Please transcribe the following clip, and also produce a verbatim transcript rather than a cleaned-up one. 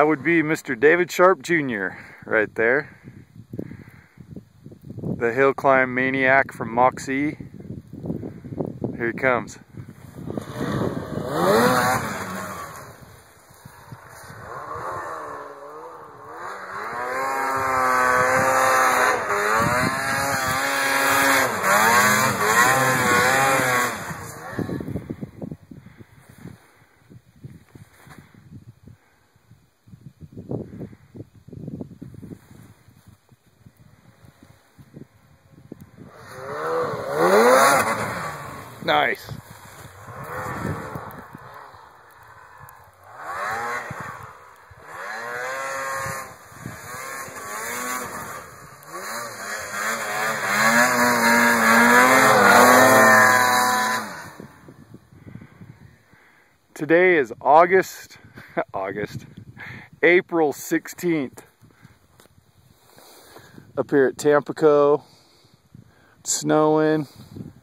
That would be Mister David Sharp Junior right there. The hill climb maniac from Moxie. Here he comes. Nice. Today is August, August, April sixteenth. Up here at Tampico, it's snowing.